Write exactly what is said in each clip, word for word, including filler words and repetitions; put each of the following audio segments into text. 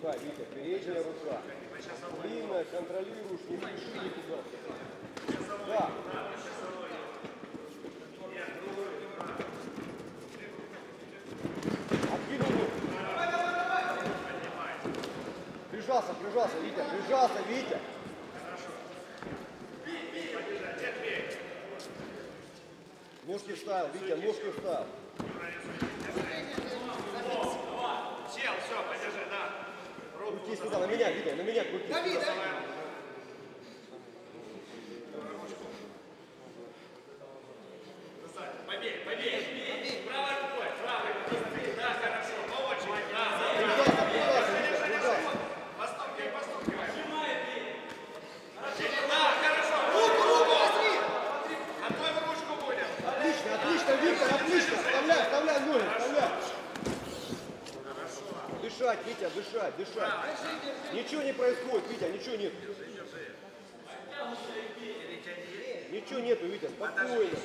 рука, Витя, передняя рука. Длинная, контролируешь, не спеши никуда. Да. Откинул. Прижался, прижался, Витя, прижался, Витя. Ножки вставил, Витя, ножки вставил. Сел, все, подержи, да. Крути сюда, на меня, Витя, на меня крути. Дави, дави. Побей, побей. Правой рукой, правой рукой. Да, хорошо, по очереди. Да, Прижался, прижался, Витя, прижался. постукивай, постукивай. Да, хорошо. Руку, руку, возьми. А твою ручку будет. Отлично, отлично, Виктор, отлично. Вставляй, вставляй ноги, вставляй. Дышать, Витя, дышать, дышать. Ничего не происходит, Витя, ничего нет. Ничего нету, Витя, спокойно.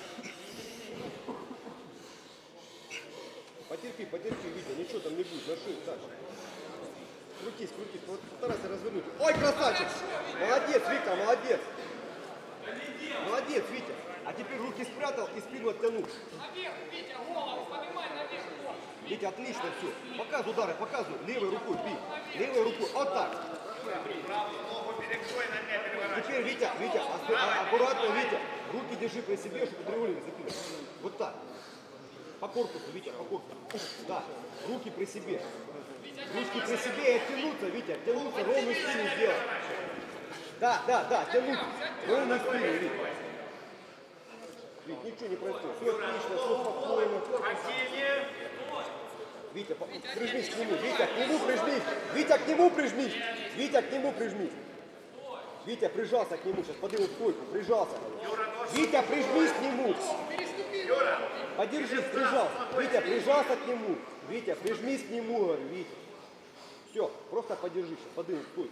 Потерпи, потерпи, Витя, ничего там не будет, на шею, дальше. Крутись, крутись, постарайся развернуть. Ой, красавчик! Молодец, Витя, молодец. Молодец, Витя. А теперь руки спрятал и спину оттянул. Наверх, Витя, голову поднимай наверх. Витя, отлично все. Показывай удары, показывай. Левой рукой бей. Левой рукой. Вот так. Правую ногу перекрой, на меня переворачивай. Теперь, Витя, Витя, а- аккуратно, Витя. Руки держи при себе, чтобы треугольник не закинуть. Вот так. По корпусу, Витя, по корпусу. Да. Руки при себе. Ручки при себе и оттянуться, Витя. Оттянуться, ровную спину сделать. Да, да, да, оттянуться. Ровную спину, Витя. Витя, ничего не происходит. Все отлично, все спокойно. Активнее. Витя, прижмись к нему, Витя, к нему прижмись, Витя, к нему прижмись, Витя, к нему прижмись. Витя, прижался к нему, сейчас подыму стойку, прижался. Витя, прижмись к нему. Подержись, прижался. Витя, прижался к нему. Витя, прижмись к нему, говорю, Витя. Все, просто подержись, сейчас подыму стойку.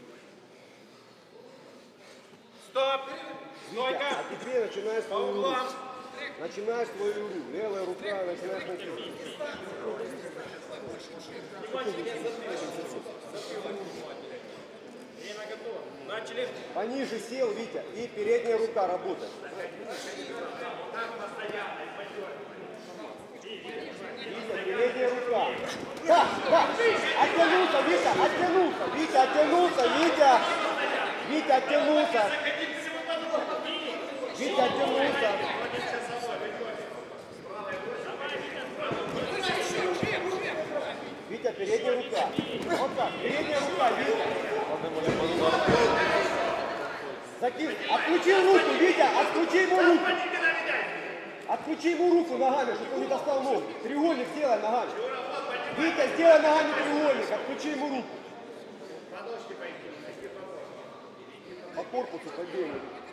Стоп. Витя, Стойка. а теперь начинаешь По свою руку. углам. Начинаешь свою руку. Левая рука, начинаешь носить. Время готово. Начали. Пониже сел, Витя, и передняя рука работает. Витя, передняя рука. Да, да, оттянулся, Витя, оттянулся, Витя, оттянулся, Витя. Витя, оттянулся. Витя, оттянулся. Витя, передняя рука. Вот так, передняя рука, Витя. Закинь, отключи руку, Витя, отключи ему руку. Отключи ему руку ногами, чтобы он не достал ногу. Треугольник сделай ногами. Витя, сделай ногами треугольник, отключи ему руку. По корпусу пойдем.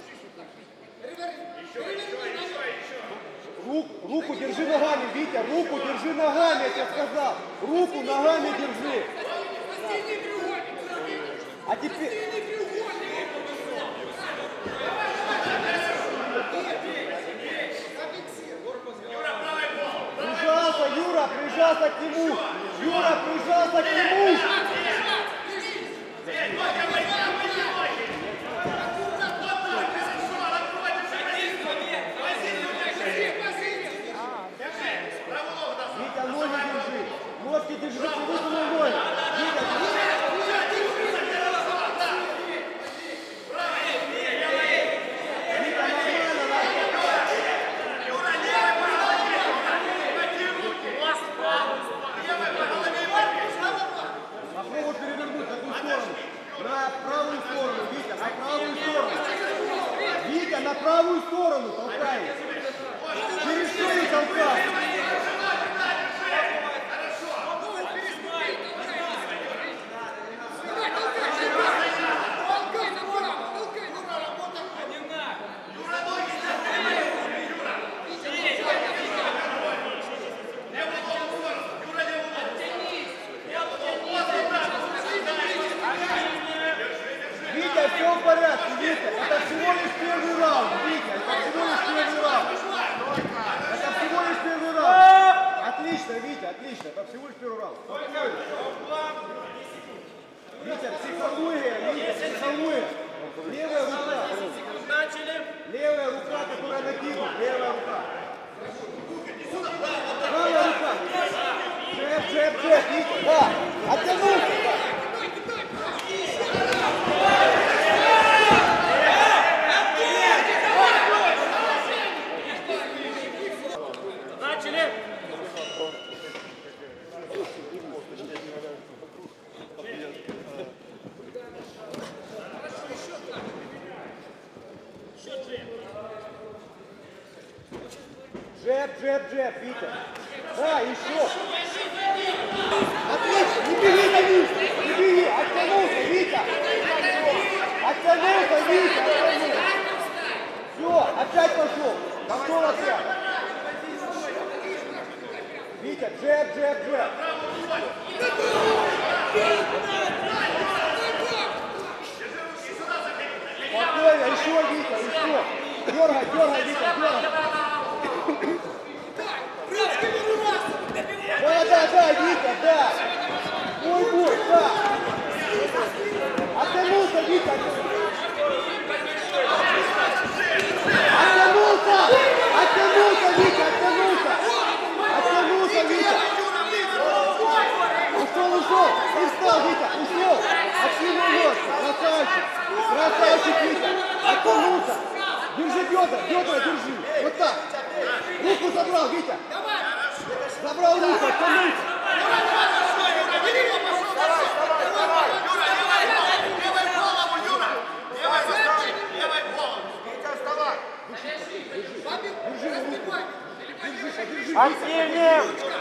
Рук, руку держи ногами, Витя, руку держи ногами, я тебе сказал. Руку ногами держи. А теперь... Прижался, Юра, прижался к нему. Юра, прижался к нему. Витя, ноги держи. Ножки держи, вытянул ноги. Витя, попробуй перевернуть на ту сторону. На правую сторону, Витя, на правую сторону. Витя, на правую сторону толкай. Через шею толкай. Витя, все в порядке, Витя. Это всего лишь первый раунд, Витя. Это всего лишь первый раунд. Это всего лишь первый раунд. Левая рука, которая накидывает. Левая рука. Правая рука. Джеб, джеб, джеб. Витя, да. Оттянулся. Начали! Джеб, джеб, джеб, Витя. Да, еще. Отлично, не беги на низ. Не беги, оттянулся, Витя. Оттянулся, Витя, оттянулся. Все, опять пошел. Пошел опять. Витя, джеб, джеб, джеб. Спокойно, еще, Витя, еще. Дергай, дергай, Витя, дергай. Да, да, да, Витя, да. Бой, бой, да. Оттянулся, Витя. Оттянулся! Оттянулся, Витя, оттянулся! Оттянулся, Витя! Ушел, ушел! Не встал, Витя, ушел! Откинул нос! Красавчик! Красавчик, Витя! Оттянулся! Держи бедра, бедра держи! Вот так! Руку забрал, Витя! Забрал руку, оттянулся! Активнее!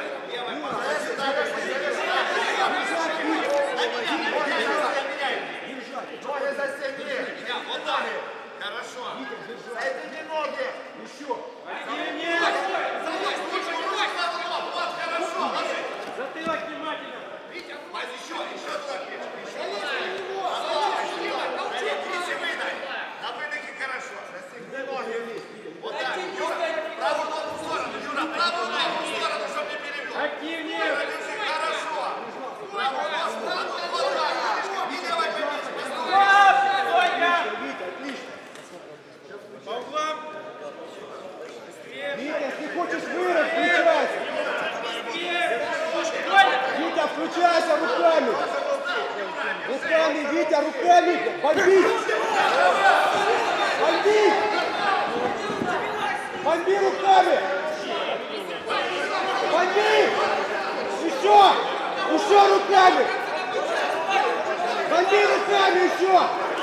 Хорошо. Соедини ноги. Еще. Активнее! Вот, хорошо. Ложись. Затылок внимательно! Мать, еще, еще туда. Если выдай. На выдохе хорошо. Застегни ноги. Вот так. Юра, правую ногу в сторону. Юра, правую ногу в сторону, чтобы не перебил. Активнее! Юра, держи, хорошо. Правую ногу. Вот так. И давай победить. Стоп! Стойка! Витя, отлично. По углам! Витя, если хочешь вырос, включайся. Витя, включайся руками. Руками, Витя, руками. Бомбить. Бомбить. Бомби руками. Бомби. Еще. Еще руками. Бомби руками еще.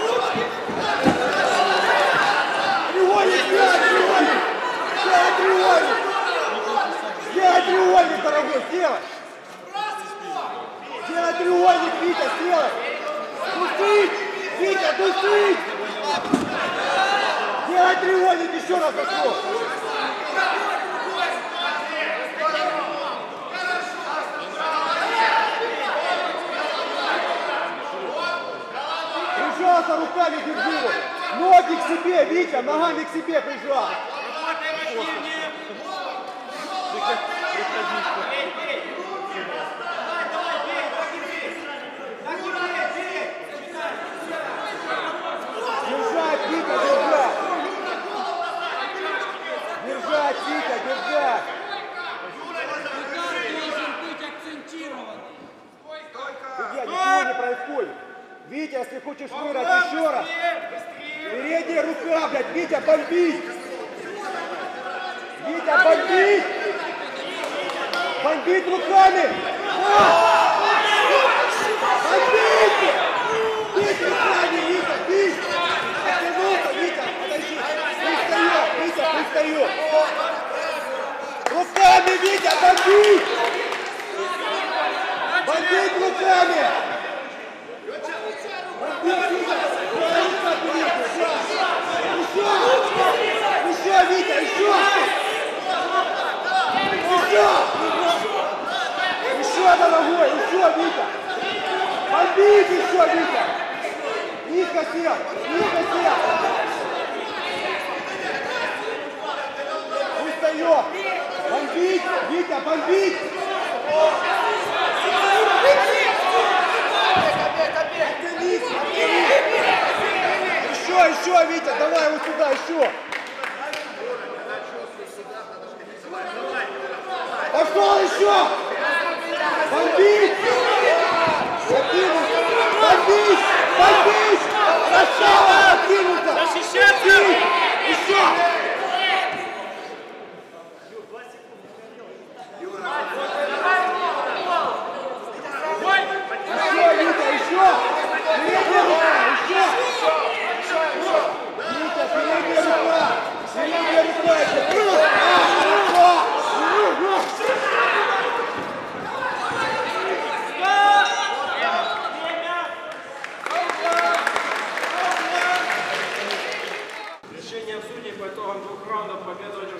Треугольник, сделай треугольник. Сделай треугольник. Сделай треугольник, дорогой, сделай. Сделай треугольник, Витя, сделай. Душить. Витя, душить. Сделай треугольник, еще раз пошел. Прижался руками, держи его. Ноги к себе, Витя, ногами к себе прижал. Работаем активнее! Держать, Витя, держать. Держать, Витя, держать. Судья, ничего не происходит. Витя, если хочешь вырать еще раз. Передняя рука, блядь, Витя, бомбить. Витя, бомбить. Бомбить руками. Бомбить. Бить руками, Витя, бить. Оттянулся, Витя, подожди. Пристает, Витя, пристает. Руками, Витя, бомбить. Бомбить руками. Бомбить, Витя. Еще. Еще, Витя, еще. Еще. Еще, дорогой, еще, Витя. Бомбить еще, Витя. Низко сел, низко сел. Устает. Бомбить, Витя, бомбить. Оттянись, оттянись. Еще, еще, еще, Витя, давай вот сюда, еще. Пошел еще. Бомбить. Закинул. Бомбить. Бомбить. Красава. Закинул-то. Защищаться! Еще. Еще, Витя, еще. Передняя рука, еще. Витя, передняя рука. Передняя рука. Решение судей по итогам двух раундов победу